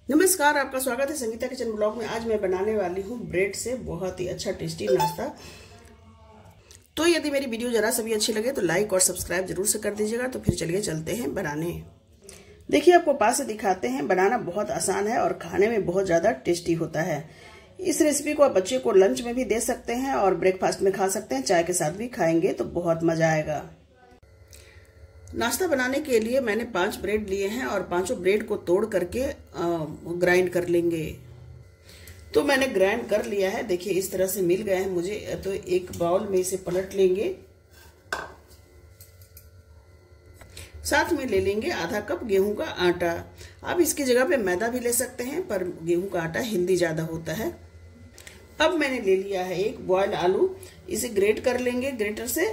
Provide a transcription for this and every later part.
नमस्कार, आपका स्वागत है संगीता किचन ब्लॉग में। आज मैं बनाने वाली हूँ ब्रेड से बहुत ही अच्छा टेस्टी नाश्ता। तो यदि मेरी वीडियो जरा सा भी अच्छी लगे तो लाइक और सब्सक्राइब जरूर से कर दीजिएगा। तो फिर चलिए चलते हैं बनाने। देखिए, आपको पास से दिखाते हैं। बनाना बहुत आसान है और खाने में बहुत ज़्यादा टेस्टी होता है। इस रेसिपी को आप बच्चे को लंच में भी दे सकते हैं और ब्रेकफास्ट में खा सकते हैं। चाय के साथ भी खाएंगे तो बहुत मजा आएगा। नाश्ता बनाने के लिए मैंने 5 ब्रेड लिए हैं और 5 ब्रेड को तोड़ करके ग्राइंड कर लेंगे। तो मैंने ग्राइंड कर लिया है। देखिए, इस तरह से मिल गए हैं मुझे। तो एक बाउल में इसे पलट लेंगे। साथ में ले लेंगे आधा कप गेहूं का आटा। आप इसकी जगह पे मैदा भी ले सकते हैं, पर गेहूं का आटा हेल्दी ज्यादा होता है। अब मैंने ले लिया है एक बॉइल्ड आलू। इसे ग्रेट कर लेंगे ग्रेटर से।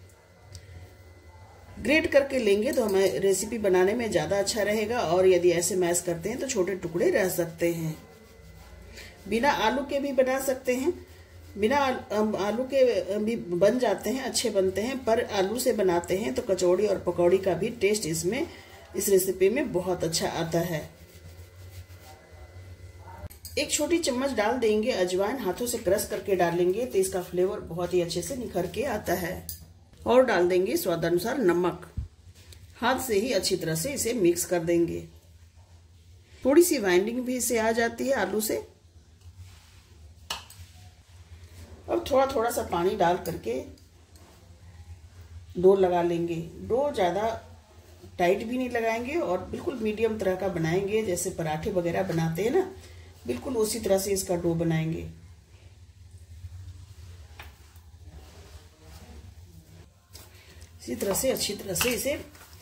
ग्रेट करके लेंगे तो हमें रेसिपी बनाने में ज्यादा अच्छा रहेगा। और यदि ऐसे मैश करते हैं तो छोटे टुकड़े रह सकते हैं। बिना आलू के भी बना सकते हैं, बिना आलू के भी बन जाते हैं, अच्छे बनते हैं। पर आलू से बनाते हैं तो कचौड़ी और पकौड़ी का भी टेस्ट इस रेसिपी में बहुत अच्छा आता है। एक छोटी चम्मच डाल देंगे अजवाइन। हाथों से क्रश करके डालेंगे तो इसका फ्लेवर बहुत ही अच्छे से निखर के आता है। और डाल देंगे स्वादानुसार नमक। हाथ से ही अच्छी तरह से इसे मिक्स कर देंगे। थोड़ी सी बाइंडिंग भी इसे आ जाती है आलू से। अब थोड़ा थोड़ा सा पानी डाल करके डो लगा लेंगे। डो ज्यादा टाइट भी नहीं लगाएंगे और बिल्कुल मीडियम तरह का बनाएंगे। जैसे पराठे वगैरह बनाते हैं ना, बिल्कुल उसी तरह से इसका डो बनाएंगे। इसी तरह से अच्छी तरह से इसे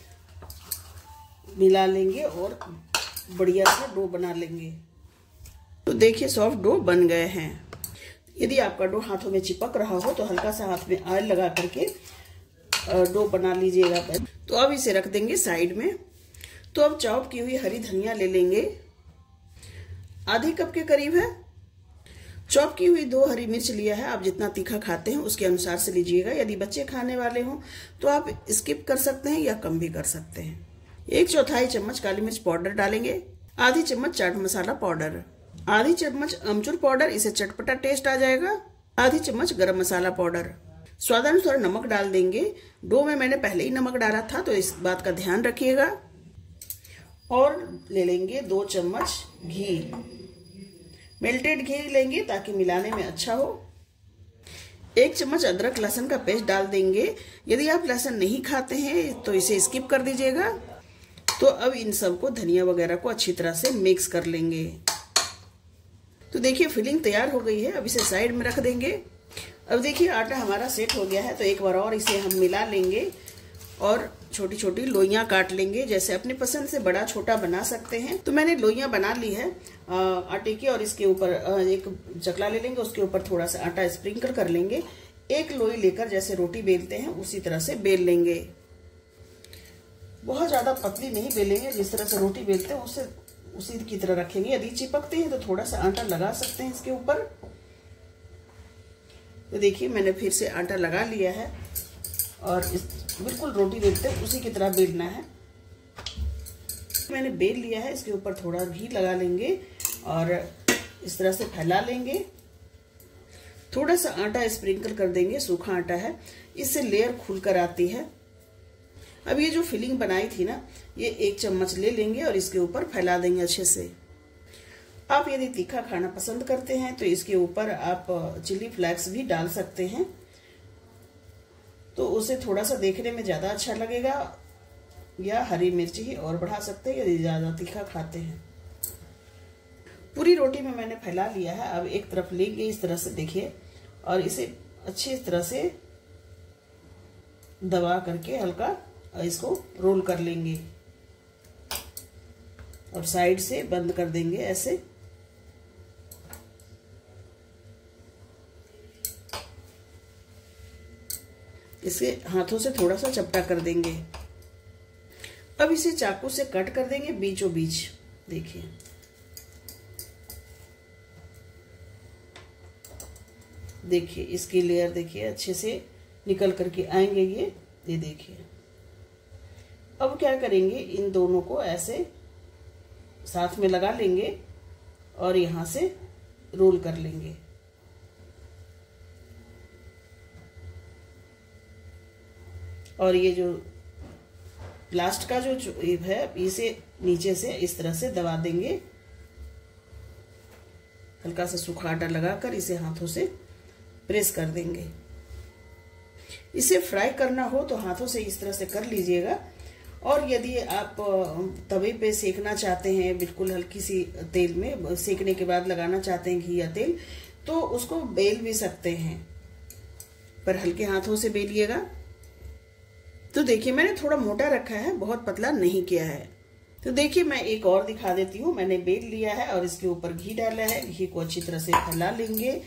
मिला लेंगे और बढ़िया सा डो बना लेंगे। तो देखिए, सॉफ्ट डो बन गए हैं। यदि आपका डो हाथों में चिपक रहा हो तो हल्का सा हाथ में ऑयल लगा करके डो बना लीजिएगा। तो अब इसे रख देंगे साइड में। तो अब चॉप की हुई हरी धनिया ले लेंगे, आधे कप के करीब है। चॉप की हुई 2 हरी मिर्च लिया है। आप जितना तीखा खाते हैं उसके अनुसार से लीजिएगा। यदि बच्चे खाने वाले हों तो आप स्किप कर सकते हैं या कम भी कर सकते हैं। 1/4 चम्मच काली मिर्च पाउडर डालेंगे। आधी चम्मच चाट मसाला पाउडर, आधी चम्मच अमचूर पाउडर, इसे चटपटा टेस्ट आ जाएगा। आधी चम्मच गरम मसाला पाउडर, स्वादानुसार नमक डाल देंगे। डो में मैंने पहले ही नमक डाला था तो इस बात का ध्यान रखिएगा। और ले लेंगे 2 चम्मच घी। मेल्टेड घी लेंगे ताकि मिलाने में अच्छा हो। 1 चम्मच अदरक लहसुन का पेस्ट डाल देंगे। यदि आप लहसुन नहीं खाते हैं तो इसे स्किप कर दीजिएगा। तो अब इन सबको धनिया वगैरह को अच्छी तरह से मिक्स कर लेंगे। तो देखिए, फिलिंग तैयार हो गई है। अब इसे साइड में रख देंगे। अब देखिए, आटा हमारा सेट हो गया है। तो एक बार और इसे हम मिला लेंगे और छोटी छोटी लोइयां काट लेंगे। जैसे अपनी पसंद से बड़ा छोटा बना सकते हैं। तो मैंने लोइयां बना ली है आटे की। और इसके ऊपर एक चकला ले लेंगे, उसके ऊपर थोड़ा सा आटा स्प्रिंकल कर लेंगे। एक लोई लेकर जैसे रोटी बेलते हैं उसी तरह से बेल लेंगे। बहुत ज्यादा पतली नहीं बेलेंगे, जिस तरह से रोटी बेलते हैं उससे उसी की तरह रखेंगे। यदि चिपकते हैं तो थोड़ा सा आटा लगा सकते हैं इसके ऊपर। तो देखिए, मैंने फिर से आटा लगा लिया है और बिल्कुल रोटी बेलते हैं उसी की तरह बेलना है। मैंने बेल लिया है। इसके ऊपर थोड़ा घी लगा लेंगे और इस तरह से फैला लेंगे। थोड़ा सा आटा स्प्रिंकल कर देंगे, सूखा आटा है, इससे लेयर खुलकर आती है। अब ये जो फिलिंग बनाई थी ना, ये 1 चम्मच ले लेंगे और इसके ऊपर फैला देंगे अच्छे से। आप यदि तीखा खाना पसंद करते हैं तो इसके ऊपर आप चिली फ्लेक्स भी डाल सकते हैं। तो उसे थोड़ा सा देखने में ज्यादा अच्छा लगेगा। या हरी मिर्च ही और बढ़ा सकते हैं यदि ज्यादा तीखा खाते हैं। पूरी रोटी में मैंने फैला लिया है। अब एक तरफ लेंगे इस तरह से, देखिए, और इसे अच्छी तरह से दबा करके हल्का इसको रोल कर लेंगे और साइड से बंद कर देंगे ऐसे। इसे हाथों से थोड़ा सा चपटा कर देंगे। अब इसे चाकू से कट कर देंगे बीचों बीच। देखिए, देखिए इसकी लेयर देखिए अच्छे से निकल करके आएंगे ये देखिए। अब क्या करेंगे, इन दोनों को ऐसे साथ में लगा लेंगे और यहाँ से रोल कर लेंगे। और ये जो लास्ट का जो है इसे नीचे से इस तरह से दबा देंगे। हल्का सा सूखा आटा लगाकर इसे हाथों से प्रेस कर देंगे। इसे फ्राई करना हो तो हाथों से इस तरह से कर लीजिएगा। और यदि आप तवे पे सेकना चाहते हैं, बिल्कुल हल्की सी तेल में सेकने के बाद लगाना चाहते हैं घी या तेल, तो उसको बेल भी सकते हैं, पर हल्के हाथों से बेलिएगा। तो देखिए मैंने थोड़ा मोटा रखा है, बहुत पतला नहीं किया है। तो देखिए मैं एक और दिखा देती हूँ। मैंने बेल लिया है और इसके ऊपर घी डाला है। घी को अच्छी तरह से फैला लेंगे।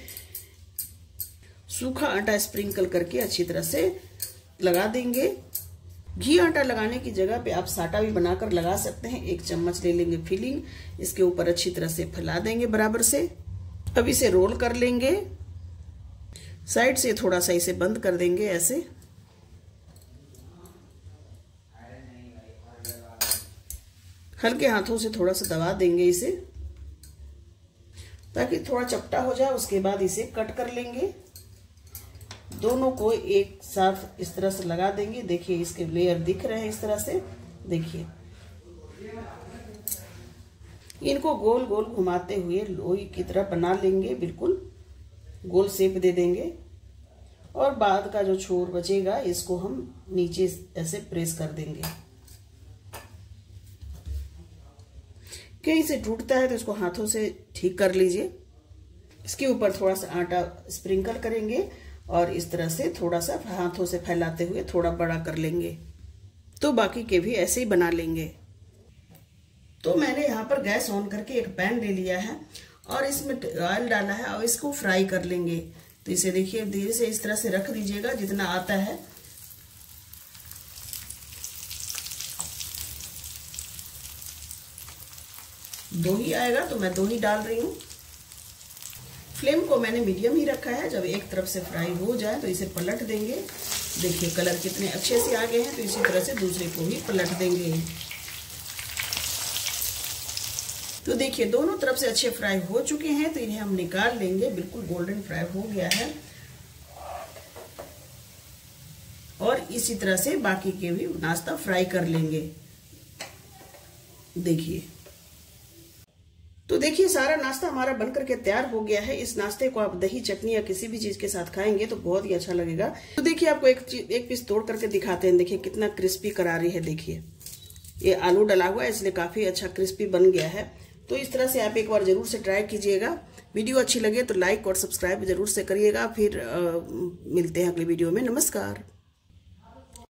सूखा आटा स्प्रिंकल करके अच्छी तरह से लगा देंगे। घी आटा लगाने की जगह पे आप साटा भी बनाकर लगा सकते हैं। 1 चम्मच ले लेंगे फिलिंग, इसके ऊपर अच्छी तरह से फैला देंगे बराबर से। अब इसे रोल कर लेंगे। साइड से थोड़ा सा इसे बंद कर देंगे ऐसे। हल्के हाथों से थोड़ा सा दबा देंगे इसे ताकि थोड़ा चपटा हो जाए। उसके बाद इसे कट कर लेंगे। दोनों को एक साथ इस तरह से लगा देंगे। देखिए इसके लेयर दिख रहे हैं इस तरह से। देखिए इनको गोल गोल घुमाते हुए लोई की तरह बना लेंगे, बिल्कुल गोल शेप दे देंगे। और बाद का जो छोर बचेगा इसको हम नीचे ऐसे प्रेस कर देंगे। कहीं से टूटता है तो इसको हाथों से ठीक कर लीजिए। इसके ऊपर थोड़ा सा आटा स्प्रिंकल करेंगे और इस तरह से थोड़ा सा हाथों से फैलाते हुए थोड़ा बड़ा कर लेंगे। तो बाकी के भी ऐसे ही बना लेंगे। तो मैंने यहाँ पर गैस ऑन करके एक पैन ले लिया है और इसमें ऑयल डाला है और इसको फ्राई कर लेंगे। तो इसे देखिए धीरे से इस तरह से रख दीजिएगा जितना आता है। दो ही आएगा तो मैं 2 ही डाल रही हूँ। फ्लेम को मैंने मीडियम ही रखा है। जब एक तरफ से फ्राई हो जाए तो इसे पलट देंगे। देखिए कलर कितने अच्छे से आ गए हैं। तो इसी तरह से दूसरे को भी पलट देंगे। तो देखिए दोनों तरफ से अच्छे फ्राई हो चुके हैं। तो इन्हें हम निकाल लेंगे। बिल्कुल गोल्डन फ्राई हो गया है। और इसी तरह से बाकी के भी नाश्ता फ्राई कर लेंगे। देखिए तो देखिए सारा नाश्ता हमारा बनकर के तैयार हो गया है। इस नाश्ते को आप दही चटनी या किसी भी चीज के साथ खाएंगे तो बहुत ही अच्छा लगेगा। तो देखिए आपको एक पीस तोड़ करके दिखाते हैं। देखिए कितना क्रिस्पी करारी है। देखिए ये आलू डला हुआ है इसलिए काफी अच्छा क्रिस्पी बन गया है। तो इस तरह से आप एक बार जरूर से ट्राई कीजिएगा। वीडियो अच्छी लगे तो लाइक और सब्सक्राइब जरूर से करिएगा। फिर मिलते हैं अगली वीडियो में। नमस्कार।